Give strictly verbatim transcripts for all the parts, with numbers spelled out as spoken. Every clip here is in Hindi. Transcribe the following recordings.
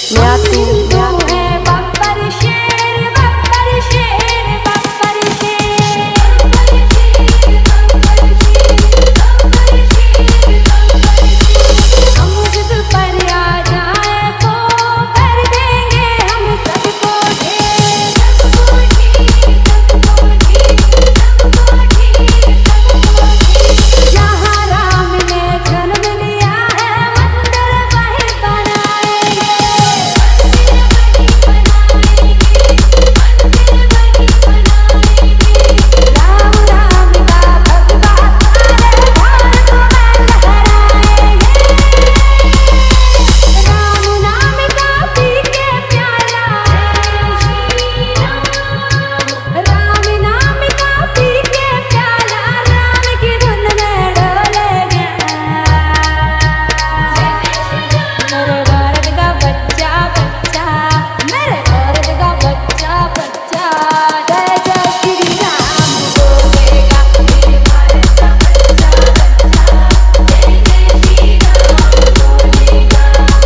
मैं तू है बब्बर शेर बब्बर शेर बब्बर शेर हम जिद पर आ जाए तो कर देंगे हम सबको ढेर सबको ठीक सबको ठीक सबको ठीक सबको ठीक जहाँ राम ने जन्म लिया है मंदिर वहीं बनाएंगे मंदिर वहीं बनाएंगे मंदिर वहीं बनाएंगे राम राम का भगवा सारे भारत में लहराएंगे राम नाम का पी के प्याला राम नाम का पी के प्याला राम की धुन में डोलेंगे मेरे भारत का बच्चा बच्चा मेरे भारत का बच्चा बच्चा जय जय श्री राम बोलेगा मेरे भारत का बच्चा बच्चा जय जय श्री राम बोलेगा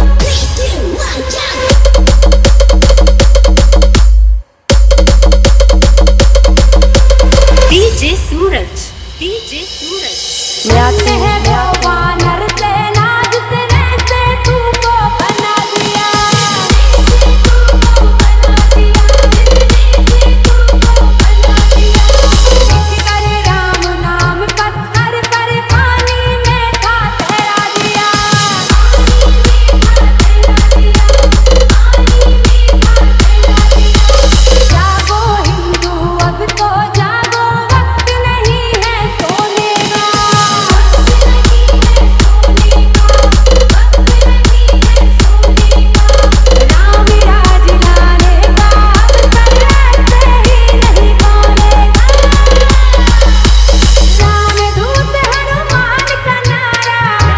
डीजे सूरज डीजे सूरज मैं आते हैं वानर सेना जिसने से तू को बना दिया जिसने से तू को बना दिया जिसने से तू को बना दिया लिख कर राम नाम पत्थर पर पानी में था तैरा दिया पानी में था तैरा दिया पानी में था तैरा दिया जागो हिंदू अब तो जागो वक्त नहीं है सोने का वक्त नहीं है सोने का वक्त नहीं है सोने का राम राज लाने का अवसर ऐसे ही नहीं पालेगा रामदूत हनुमान का नारा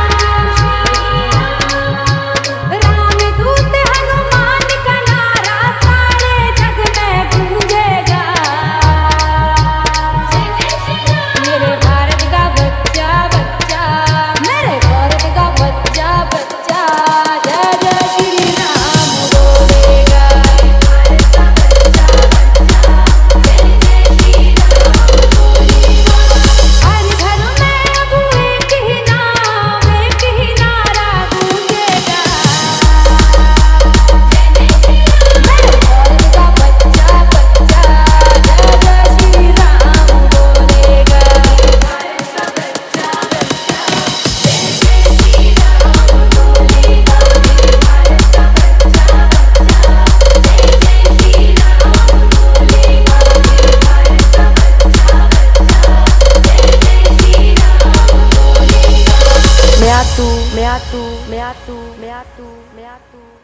रामदूत हनुमान का नारा सारे जग में गूंजेगा मेरे भारत का बच्चा बच्चा मेरे भारत का बच्चा बच्चा जय जय श्री राम बोलेगा भारत का बच्चा बच्चा जय जय श्री राम बोलेगा हर घर में अब एक ही नाम एक ही नारा गूंजेगा मेरे भारत का बच्चा बच्चा जय जय श्री राम बोलेगा भारत का बच्चा बच्चा जय जय श्री राम बोलेगा भारत का बच्चा बच्चा जय जय श्री राम बोलेगा भारत का बच्चा बच्चा जय जय श्री राम बोलेगा मैं तू मैं तू मैं तू मैं तू मैं तू